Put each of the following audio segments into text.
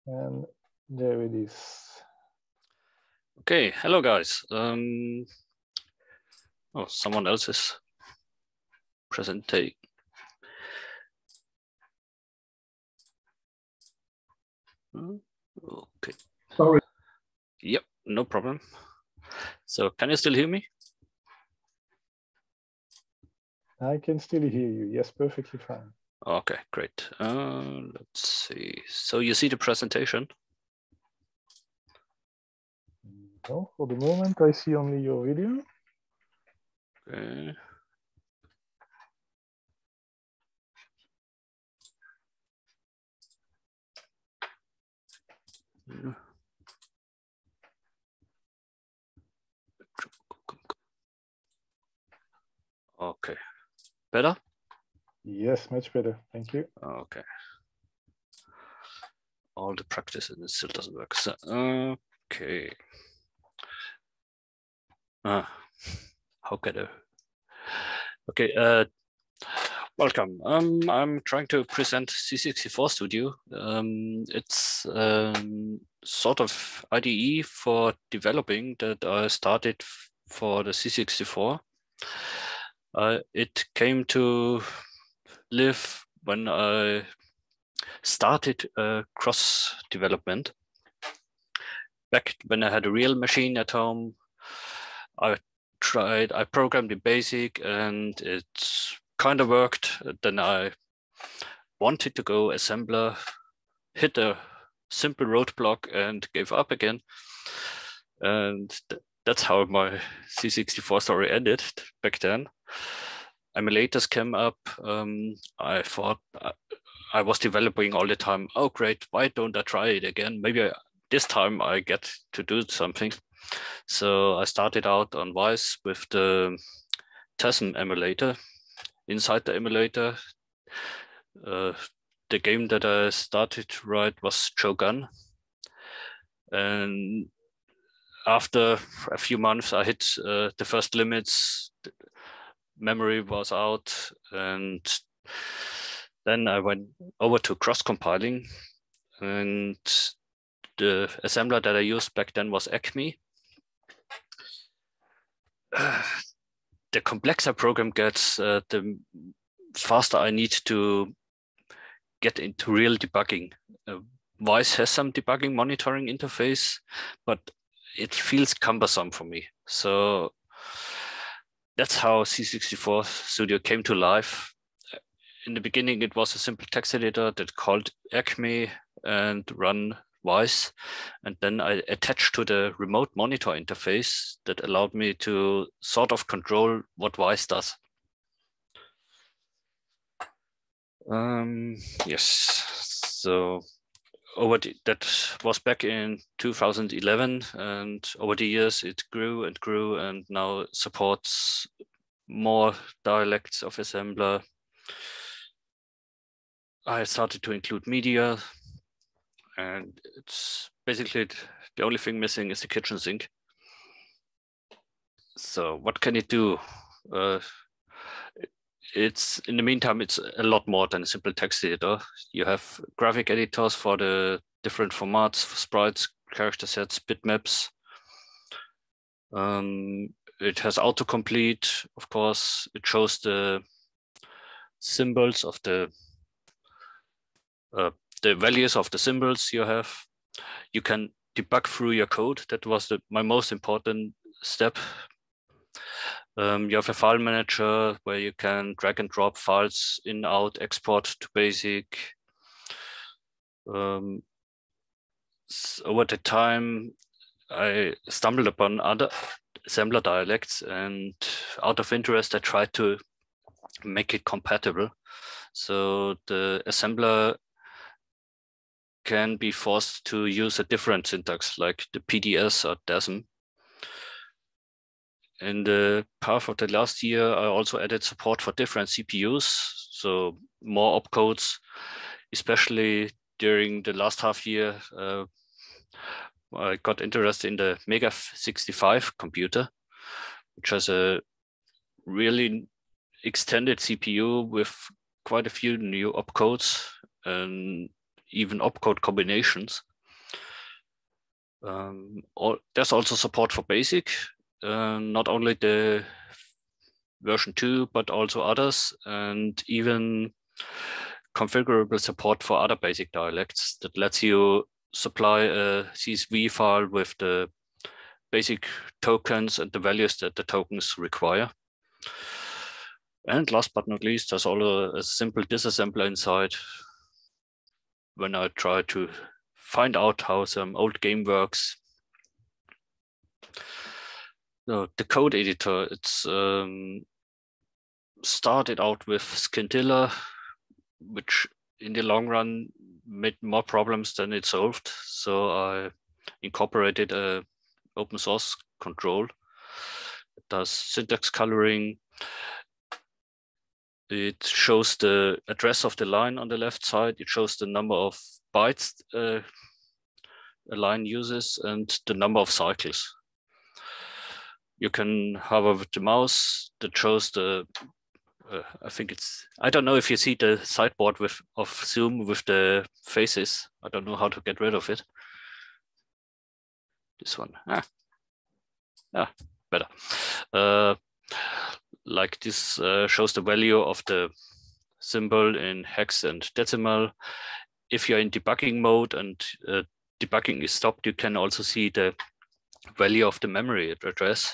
And there it is. Okay, hello guys. Oh, someone else is presenting. Okay. Sorry. Yep, no problem. So can you still hear me? I can still hear you. Yes, perfectly fine. Okay, great. Let's see. So you see the presentation? No, for the moment, I see only your video. Okay. Okay. Better? Yes, much better. Thank you. Okay. All the practice and it still doesn't work. So, okay. How can I? Okay. Welcome. I'm trying to present C64 Studio. It's sort of IDE for developing that I started for the C64. It came to live when I started cross development. Back when I had a real machine at home, I programmed in BASIC and it kind of worked. Then I wanted to go assembler, hit a simple roadblock and gave up again. And that's how my C64 story ended back then. Emulators came up. I thought I was developing all the time. Oh, great. Why don't I try it again? Maybe this time I get to do something. So I started out on Vice with the TESM emulator. Inside the emulator, the game that I started to write was Shogun. And after a few months, I hit the first limits. Memory was out, and then I went over to cross-compiling. And the assembler that I used back then was Acme. The complexer program gets, the faster I need to get into real debugging. Vice has some debugging monitoring interface, but it feels cumbersome for me. So that's how C64 Studio came to life. In the beginning, it was a simple text editor that called Acme and run Vice. And then I attached to the remote monitor interface that allowed me to sort of control what Vice does. Yes, so that was back in 2011, and over the years it grew and grew, and now it supports more dialects of assembler. I started to include media, and it's basically the only thing missing is the kitchen sink. So what can it do? It's in the meantime, it's a lot more than a simple text editor. You have graphic editors for the different formats, sprites, character sets, bitmaps. It has autocomplete, of course. It shows the symbols of the values of the symbols you have. You can debug through your code. That was my most important step. You have a file manager where you can drag and drop files in, out, export to BASIC. So over the time, I stumbled upon other assembler dialects, and out of interest, I tried to make it compatible. So the assembler can be forced to use a different syntax like the PDS or DASM. In the path of the last year, I also added support for different CPUs, so more opcodes, especially during the last half year. I got interested in the Mega 65 computer, which has a really extended CPU with quite a few new opcodes and even opcode combinations. There's also support for BASIC, not only the version 2, but also others, and even configurable support for other BASIC dialects that lets you supply a CSV file with the basic tokens and the values that the tokens require. And last but not least, there's also a simple disassembler inside when I try to find out how some old game works. So the code editor, it's started out with Scintilla, which in the long run made more problems than it solved. So I incorporated a open source control. It does syntax coloring. It shows the address of the line on the left side. It shows the number of bytes a line uses and the number of cycles. You can hover with the mouse that shows the, I don't know if you see the sideboard of Zoom with the faces. I don't know how to get rid of it. This one, better. Like this shows the value of the symbol in hex and decimal. If you're in debugging mode and debugging is stopped, you can also see the value of the memory address.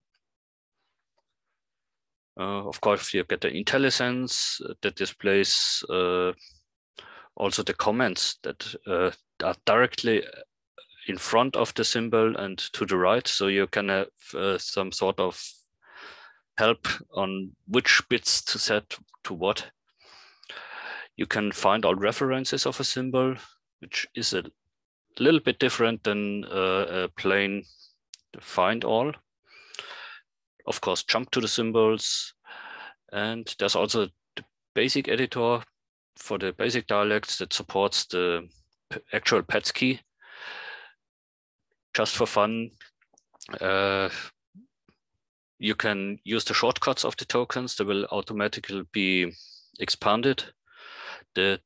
Of course, you get the IntelliSense that displays also the comments that are directly in front of the symbol and to the right. So you can have some sort of help on which bits to set to what. You can find all references of a symbol, which is a little bit different than a plain find all. Of course, jump to the symbols. And there's also the basic editor for the basic dialects that supports the actual PETS key. Just for fun, you can use the shortcuts of the tokens. They will automatically be expanded. The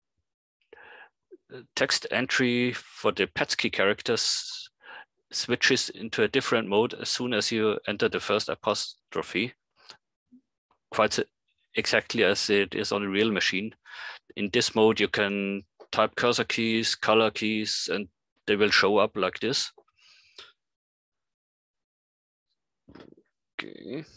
text entry for the PETS key characters switches into a different mode as soon as you enter the first apostrophe, quite exactly as it is on a real machine. In this mode, you can type cursor keys, color keys, and they will show up like this. Okay.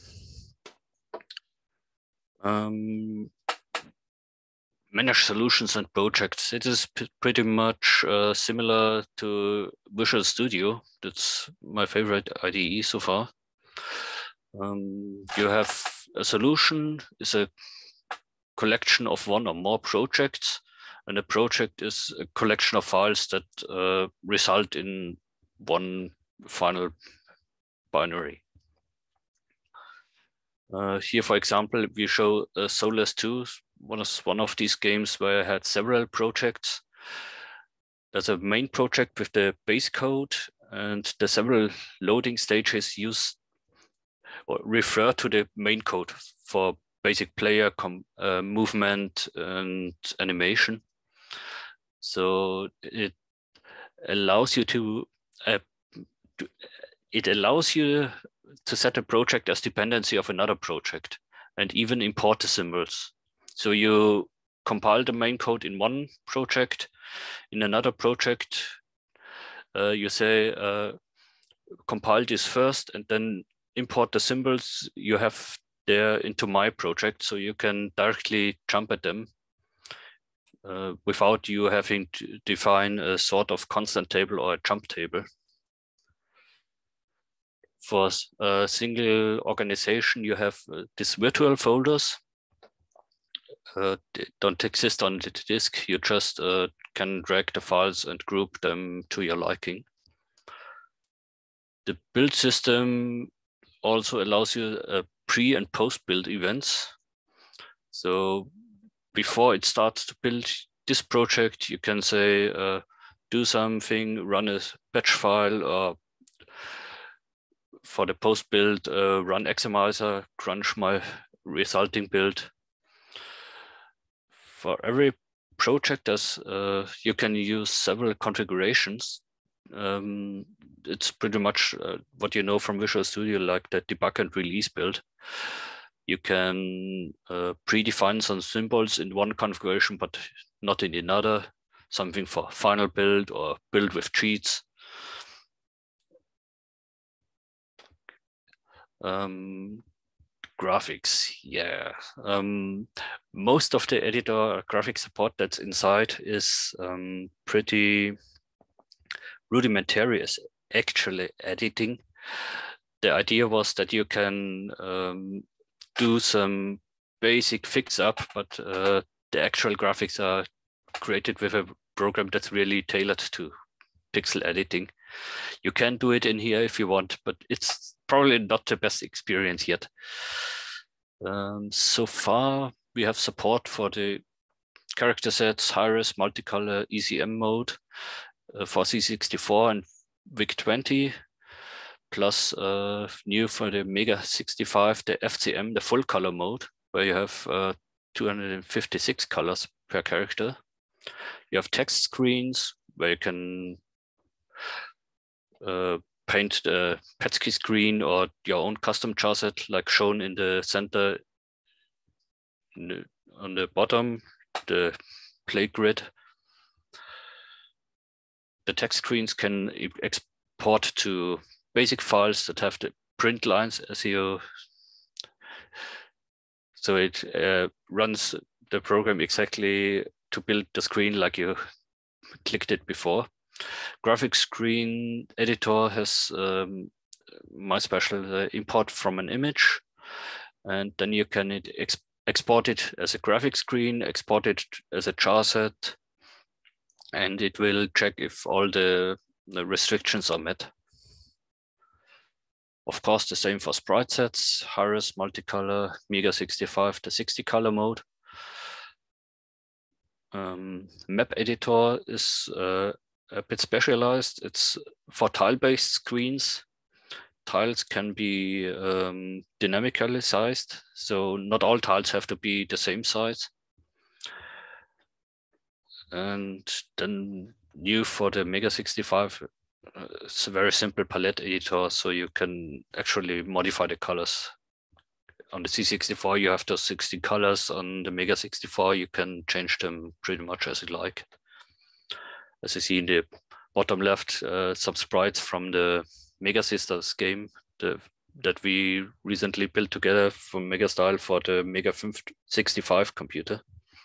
Manage solutions and projects. It is pretty much similar to Visual Studio. That's my favorite IDE so far. You have a solution is a collection of one or more projects, and a project is a collection of files that result in one final binary. Here, for example, we show Solus 2, one of these games where I had several projects. There's a main project with the base code, and the several loading stages use or refer to the main code for basic player movement and animation. So it allows you to set a project as dependency of another project and even import the symbols. So you compile the main code in one project. In another project, you say, compile this first and then import the symbols you have there into my project, so you can directly jump at them without you having to define a sort of constant table or a jump table. For a single organization, you have these virtual folders. They don't exist on the disk. You just can drag the files and group them to your liking. The build system also allows you pre- and post-build events. So before it starts to build this project, you can say, do something, run a batch file, or for the post-build, run Xamizer, crunch my resulting build. For every project, you can use several configurations it's pretty much what you know from Visual Studio, like the debug and release build. You can predefine some symbols in one configuration, but not in another. Something for final build or build with cheats. Graphics, yeah. Most of the editor graphic support that's inside is pretty rudimentary as actually editing. The idea was that you can do some basic fix up, but the actual graphics are created with a program that's really tailored to pixel editing. You can do it in here if you want, but it's probably not the best experience yet. So far, we have support for the character sets, high-res, multicolor, ECM mode for C64 and VIC-20, plus new for the Mega 65, the FCM, the full color mode, where you have 256 colors per character. You have text screens where you can paint the Petsky screen or your own custom charset, like shown in the center on the bottom, the play grid. The text screens can export to basic files that have the print lines as you. So it runs the program exactly to build the screen like you clicked it before. Graphic screen editor has my special import from an image, and then you can export it as a graphic screen, export it as a charset, and it will check if all the restrictions are met. Of course, the same for sprite sets, high-res, multicolor, Mega 65, the 60 color mode. Map editor is a bit specialized. It's for tile-based screens. Tiles can be dynamically sized, so not all tiles have to be the same size. And then new for the Mega 65, it's a very simple palette editor, so you can actually modify the colors. On the C64, you have those 16 colors. On the Mega 64, you can change them pretty much as you like. As you see in the bottom left, some sprites from the Mega Sisters game that we recently built together from Megastyle for the Mega 65 computer.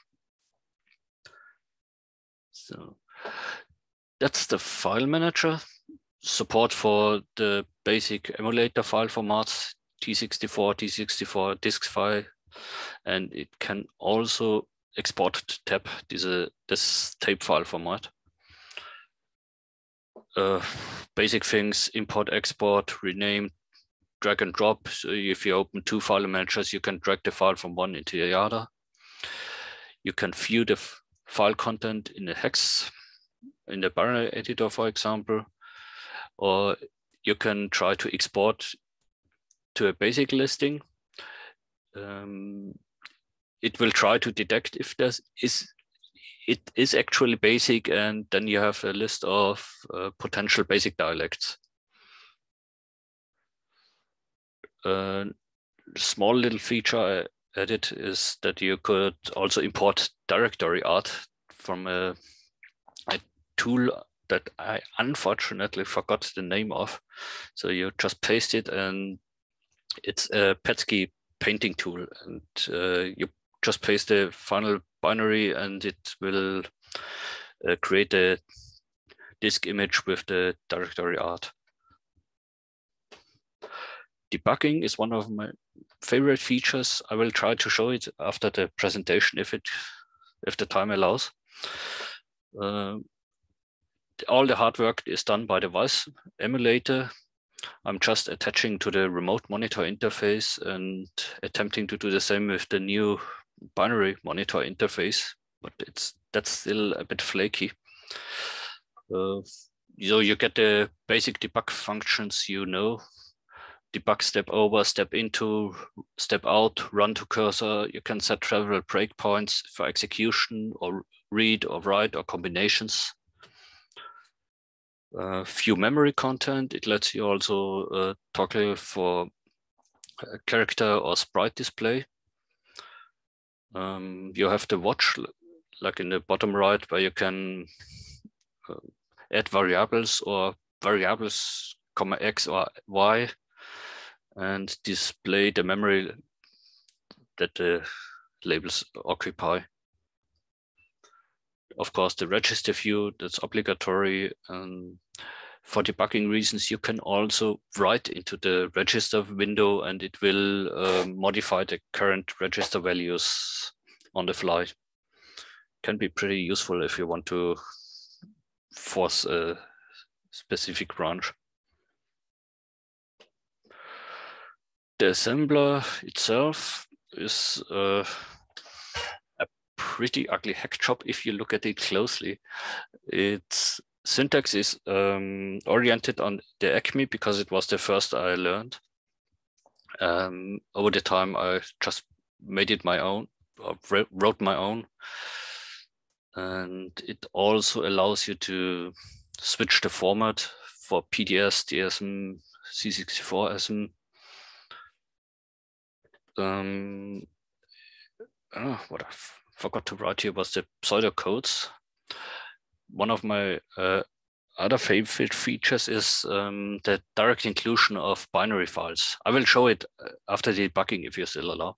So that's the file manager. Support for the basic emulator file formats, T64, T64, disk file, and it can also export to TAP, this tape file format. Basic things, import, export, rename, drag and drop. So if you open two file managers, you can drag the file from one into the other. You can view the file content in the hex, in the binary editor, for example, or you can try to export to a basic listing. It will try to detect if it is actually basic, and then you have a list of potential basic dialects. Small little feature I added is that you could also import directory art from a tool that I unfortunately forgot the name of. So you just paste it, and it's a Petsky painting tool, and you just paste the final binary and it will create a disk image with the directory art. Debugging is one of my favorite features. I will try to show it after the presentation if the time allows. All the hard work is done by the Vice emulator. I'm just attaching to the remote monitor interface and attempting to do the same with the new binary monitor interface, but that's still a bit flaky. So you get the basic debug functions, debug step over, step into, step out, run to cursor. You can set several breakpoints for execution or read or write or combinations. few memory content. It lets you also toggle for character or sprite display. You have the watch, like in the bottom right, where you can add variables or variables, comma X or Y, and display the memory that the labels occupy. Of course, the register view, that's obligatory. For debugging reasons, you can also write into the register window and it will modify the current register values on the fly. Can be pretty useful if you want to force a specific branch. The assembler itself is a pretty ugly hack job if you look at it closely. Its syntax is oriented on the Acme because it was the first I learned. Over the time, I just made it my own, or wrote my own. And it also allows you to switch the format for PDS, DSM, C64SM. What I forgot to write here was the pseudocodes. One of my other favorite features is the direct inclusion of binary files. I will show it after debugging if you still allow.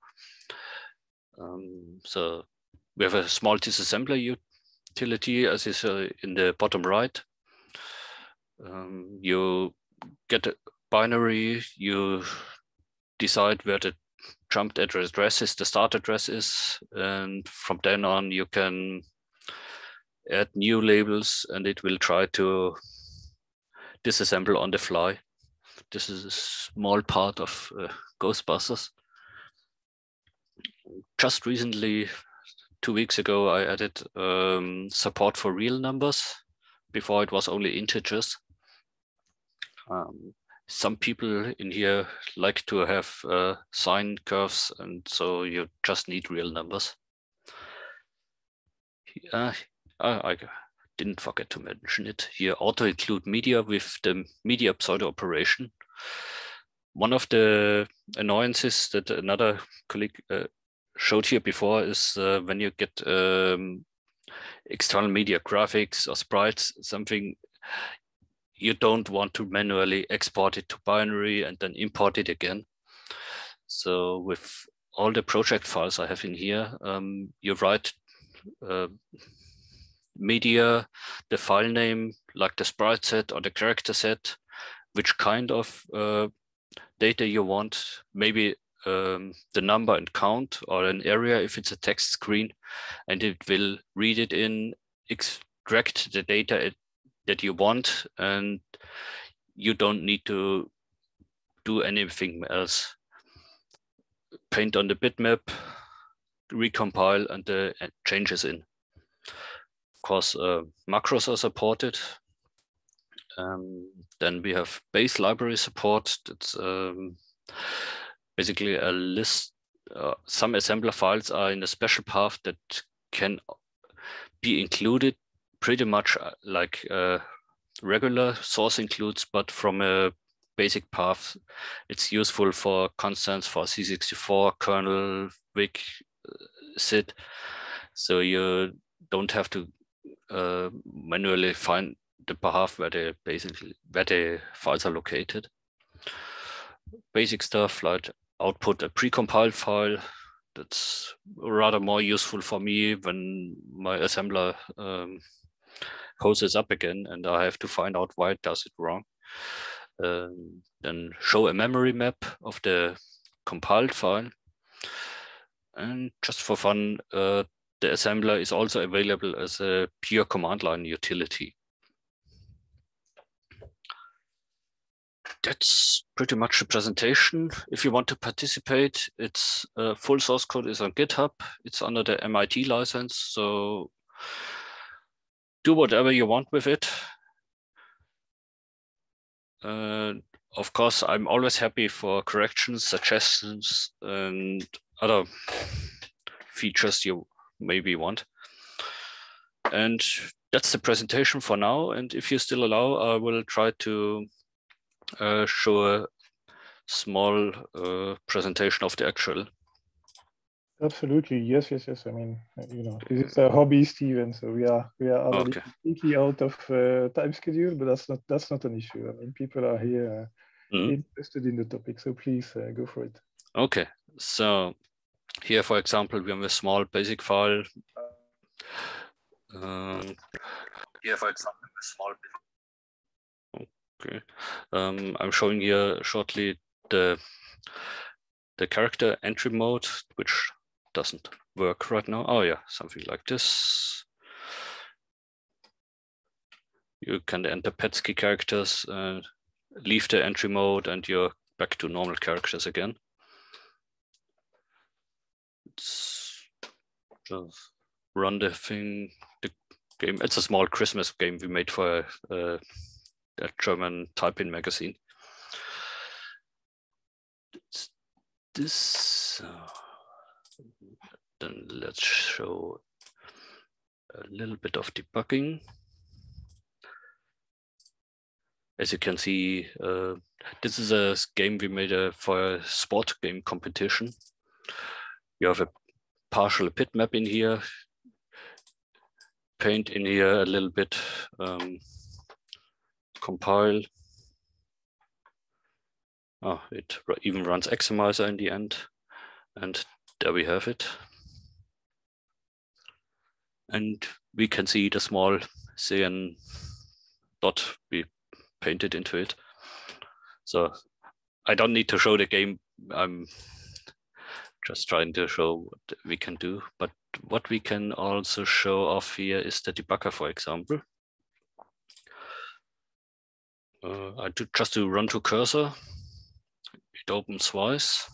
So we have a small disassembler utility, as is in the bottom right. You get a binary, you decide where the jumped address is, the start address is, and from then on you can add new labels and it will try to disassemble on the fly. This is a small part of Ghostbusters. Just recently, 2 weeks ago, I added support for real numbers. Before it was only integers. Some people in here like to have sine curves, and so you just need real numbers. I didn't forget to mention it here. Auto include media with the media pseudo operation. One of the annoyances that another colleague showed here before is when you get external media graphics or sprites, something you don't want to manually export it to binary and then import it again. So with all the project files I have in here, you write media, the file name, like the sprite set or the character set, which kind of data you want, maybe the number and count, or an area if it's a text screen, and it will read it in, extract the data that you want, and you don't need to do anything else. Paint on the bitmap, recompile, and the changes in. Of course, macros are supported. Then we have base library support. That's basically a list. Some assembler files are in a special path that can be included pretty much like regular source includes, but from a basic path. It's useful for constants for C64, kernel, VIC, SID. So you don't have to manually find the path where the files are located. Basic stuff like output a precompiled file. That's rather more useful for me when my assembler poses up again and I have to find out why it does it wrong. Then show a memory map of the compiled file. And just for fun, the assembler is also available as a pure command line utility. That's pretty much the presentation. If you want to participate, it's full source code is on GitHub. It's under the MIT license, so do whatever you want with it. Of course, I'm always happy for corrections, suggestions, and other features you maybe want. And that's the presentation for now. And if you still allow, I will try to show a small presentation of the actual. Absolutely, yes. I mean, this is a hobby, Steven. So we are already completely out of time schedule, but that's not an issue. I mean, people are here interested in the topic, so please go for it. Okay, so here, for example, we have a small basic file. Here, for example, a small. Okay, I'm showing here shortly the character entry mode, which doesn't work right now. Oh yeah, something like this. You can enter Petsky characters, leave the entry mode, and you're back to normal characters again. Let's just run the thing, the game. It's a small Christmas game we made for a German typing magazine. It's this. Then let's show a little bit of debugging. As you can see, this is a game we made for a sport game competition. You have a partial pit map in here, paint in here a little bit, compile. Oh, it even runs Xamizer in the end. And there we have it. And we can see the small cyan dot we painted into it. So I don't need to show the game. I'm just trying to show what we can do. But what we can also show off here is the debugger, for example. I do just to run to cursor. It opens twice.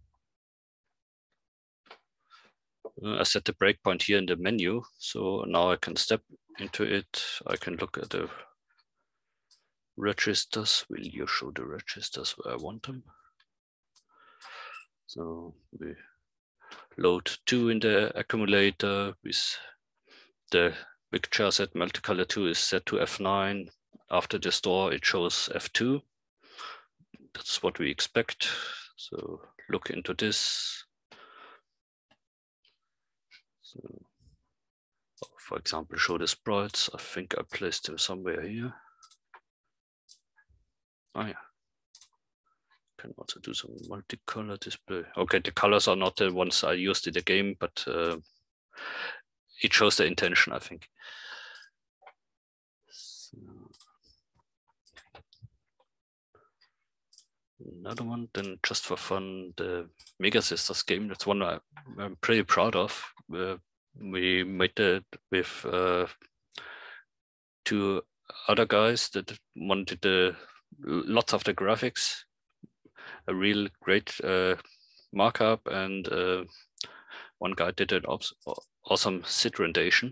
I set the breakpoint here in the menu. So now I can step into it. I can look at the registers. Will you show the registers where I want them? So we load 2 in the accumulator with the picture set multicolor 2 is set to F9. After the store, it shows F2. That's what we expect. So look into this. So, for example, show the sprites. I think I placed them somewhere here. Oh yeah. Can also do some multicolor display. Okay, the colors are not the ones I used in the game, but it shows the intention, I think. So, another one, then just for fun, the Mega Sisters game. That's one I'm pretty proud of. We made it with 2 other guys that wanted lots of the graphics, a real great markup, and one guy did an awesome SID rendition.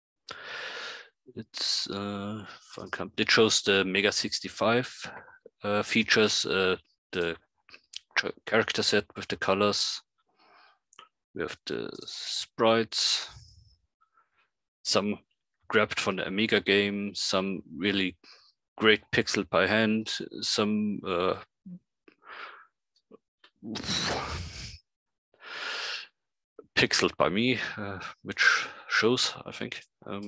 It's it shows the Mega 65 features, the character set with the colors. We have the sprites, some grabbed from the Amiga game, some really great pixeled by hand, some pixeled by me, which shows, I think.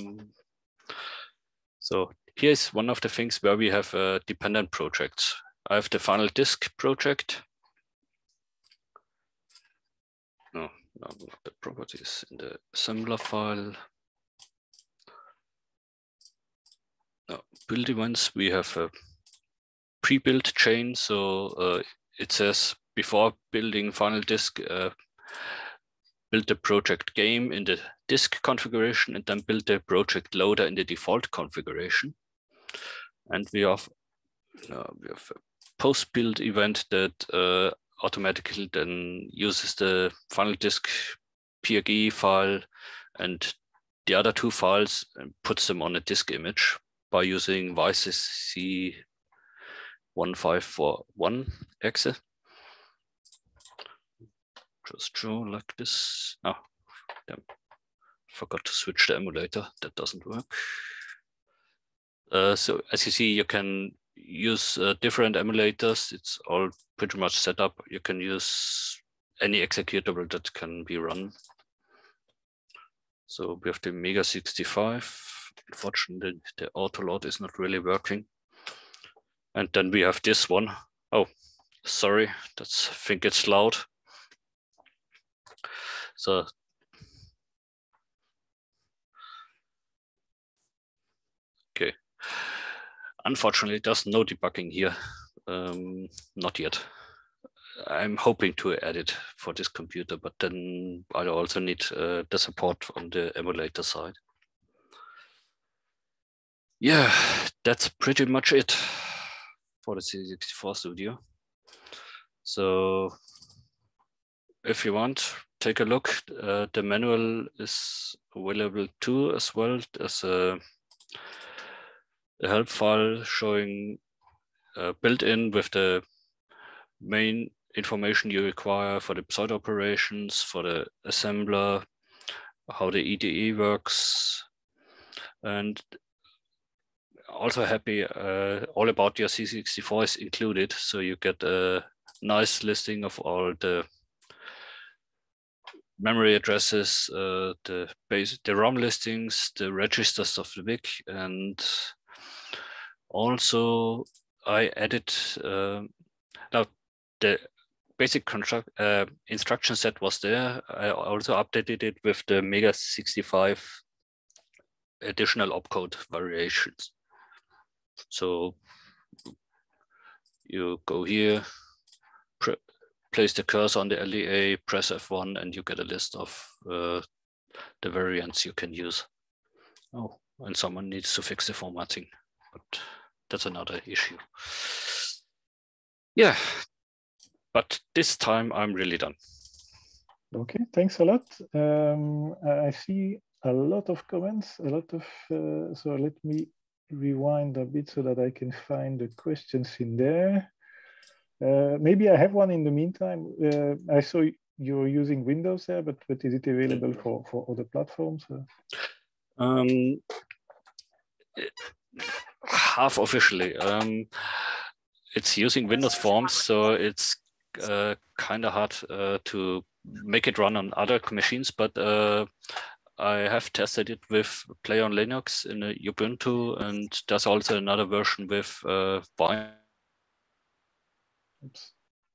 So here's one of the things where we have dependent projects. I have the final disk project. No, not the properties in the assembler file. No, build events, we have a pre-built chain. So it says before building final disk, build the project game in the disk configuration and then build the project loader in the default configuration. And we have a post-build event that automatically then uses the final disk PRG file and the other 2 files and puts them on a disk image by using YCC 1541 exe. Just show like this. Oh, damn. Forgot to switch the emulator. That doesn't work. So as you see, you can use different emulators. It's all pretty much set up. You can use any executable that can be run. So we have the Mega 65. Unfortunately, the autoload is not really working. And then we have this one. Oh, sorry, I think it's loud. So okay. Unfortunately, there's no debugging here. Not yet. I'm hoping to add it for this computer, but then I also need the support on the emulator side. Yeah, that's pretty much it for the C64 Studio. So if you want, take a look. The manual is available too, as well as a help file showing built-in with the main information you require for the pseudo operations, for the assembler, how the IDE works, and also happy all about your C64 is included, so you get a nice listing of all the memory addresses, the ROM listings, the registers of the VIC, and also I added now the basic instruction set was there. I also updated it with the Mega 65 additional opcode variations. So you go here, place the cursor on the LDA, press F1, and you get a list of the variants you can use. Oh, and someone needs to fix the formatting, but that's another issue. Yeah, but this time I'm really done. Okay, thanks a lot. I see a lot of comments, a lot of, so let me rewind a bit so that I can find the questions in there. Maybe I have one in the meantime. I saw you're using Windows there, but is it available for other platforms? Half officially. It's using Windows Forms, so it's kind of hard to make it run on other machines, but I have tested it with Play on Linux in Ubuntu, and there's also another version with Wine. Oops.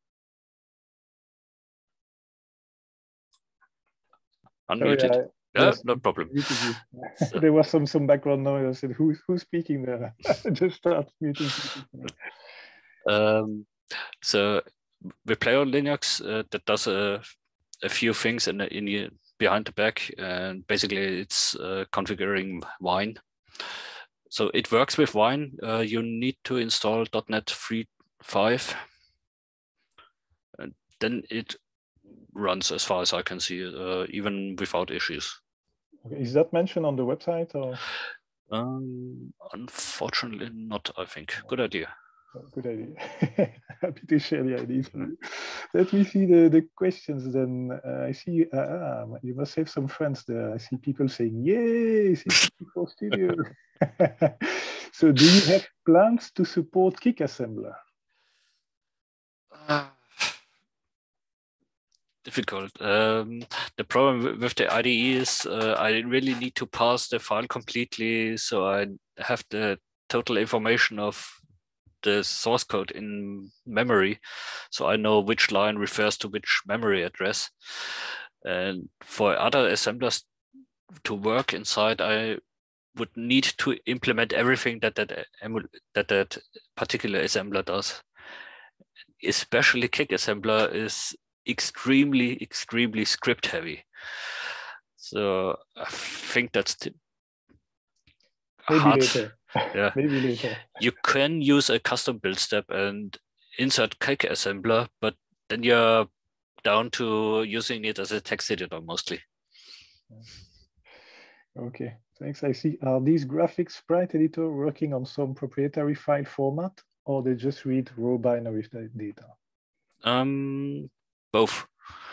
Unmuted. Sorry, Yes, no problem. There was some background noise. I said, who's speaking there? Just start muting people. So we Play on Linux that does a few things behind the back, and basically it's configuring Wine. So it works with Wine. You need to install .NET 3.5, and then it runs as far as I can see, even without issues. Okay. Is that mentioned on the website or? Unfortunately not, I think. Good idea. Good idea. Happy to share the ideas with you. Let me see the questions then. I see you must have some friends there. I see people saying, yay, C64 Studio. So do you have plans to support Kick Assembler? Difficult. The problem with the IDE is I really need to parse the file completely, so I have the total information of the source code in memory, so I know which line refers to which memory address. And for other assemblers to work inside, I would need to implement everything that particular assembler does. Especially Kick Assembler is extremely script heavy. So I think that's maybe hard. Later. Yeah. Maybe later. You can use a custom build step and insert Kick Assembler, but then you're down to using it as a text editor mostly. Okay, thanks. I see. Are these graphics sprite editor working on some proprietary file format, or they just read raw binary data? Both.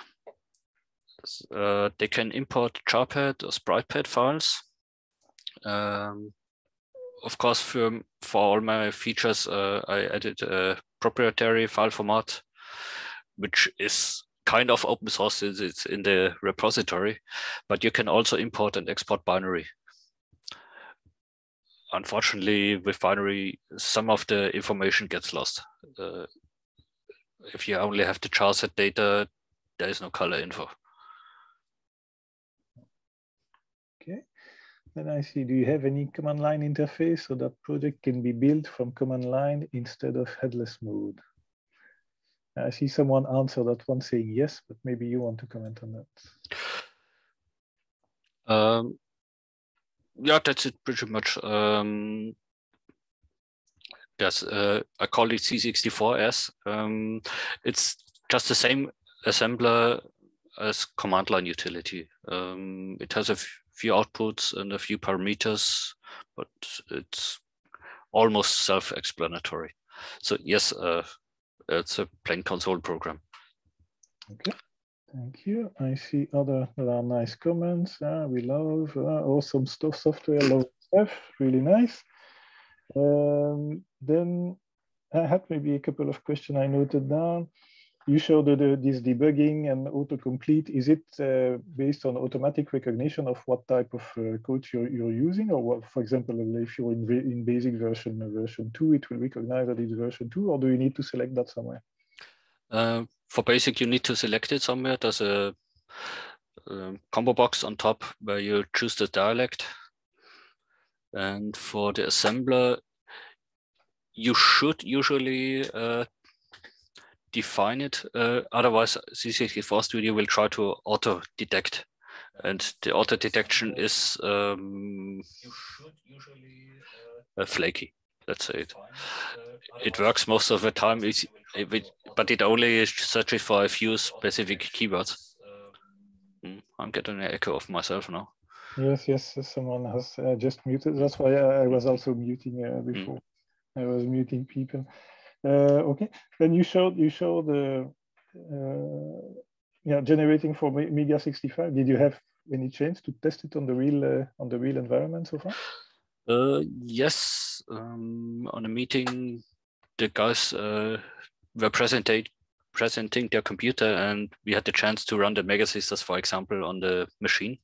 They can import JarPad or SpritePad files. of course, for all my features, I added a proprietary file format, which is kind of open source since it's in the repository, but you can also import and export binary. Unfortunately, with binary, some of the information gets lost. If you only have the charset data, there is no color info. Okay. Then I see, do you have any command line interface so that project can be built from command line instead of headless mode? I see someone answer that one saying yes, but maybe you want to comment on that. Yeah, that's it pretty much. I call it C64S. It's just the same assembler as command line utility. It has a few outputs and a few parameters, but it's almost self-explanatory. So yes, it's a plain console program. Okay, thank you. I see there are nice comments. We love awesome stuff, software, love stuff, really nice. Then I had maybe a couple of questions I noted down. You showed this debugging and autocomplete. Is it based on automatic recognition of what type of code you're using? Or what, for example, if you're in basic version 2, it will recognize that it's version 2, or do you need to select that somewhere? For basic, you need to select it somewhere. There's a combo box on top where you choose the dialect. And for the assembler, you should usually define it. Otherwise, C64 Studio will try to auto-detect. And the auto-detection is flaky, let's say it. It works most of the time, but it only searches for a few specific keywords. I'm getting an echo of myself now. Yes, someone has just muted. That's why I was also muting before. I was muting people. Okay, then you showed generating for Media65. Did you have any chance to test it on the real environment so far? Yes, on a meeting, the guys were presenting their computer, and we had the chance to run the Megasisters, for example, on the machine.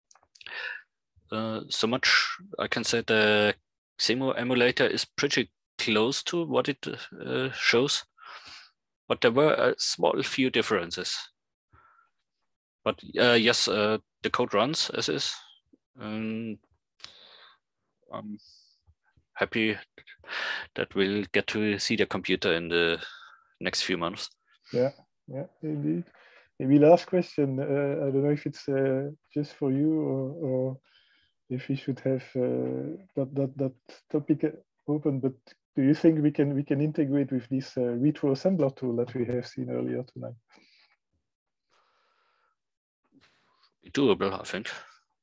So much I can say the Xemo emulator is pretty close to what it shows, but there were a small few differences. But yes, the code runs as is. I'm happy that we'll get to see the computer in the next few months. Yeah, indeed. Maybe last question. I don't know if it's just for you or if we should have that topic open, but do you think we can integrate with this retro assembler tool that we have seen earlier tonight? Doable, I think.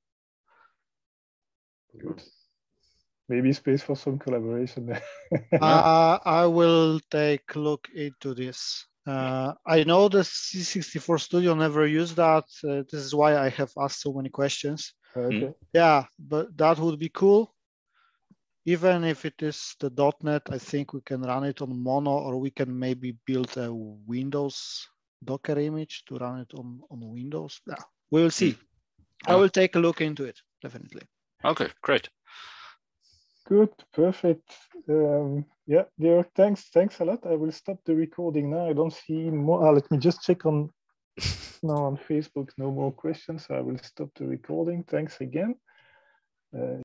Good. Maybe space for some collaboration there. I will take a look into this. I know the C64 Studio never used that. This is why I have asked so many questions. Okay. Yeah, but that would be cool. Even if it is the .NET, I think we can run it on Mono, or we can maybe build a Windows Docker image to run it on Windows. Yeah, we will see. I will take a look into it, definitely. Okay, great. Good, perfect. Yeah, Georg, thanks a lot. I will stop the recording now. I don't see more. Let me just check on now on Facebook. No more questions. So I will stop the recording. Thanks again.